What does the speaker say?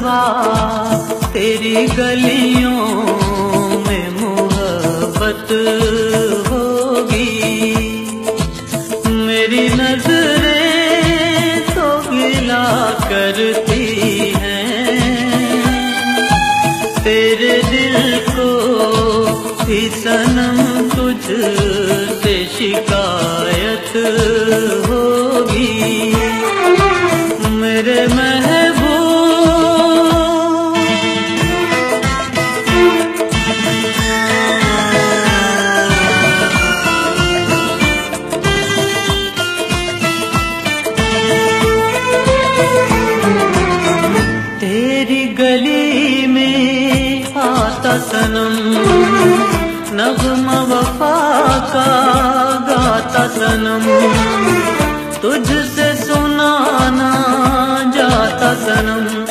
मरतबा तेरी गलियों में मोहब्बत होगी। मेरी नजरें तो गिला करती हैं, तेरे दिल को भी सनम तुझसे शिकायत होगी। मेरे महबूब तेरी गली में आता सनम, नग़्मा वफा का गाता सनम, तुझसे सुनाना जाता सनम।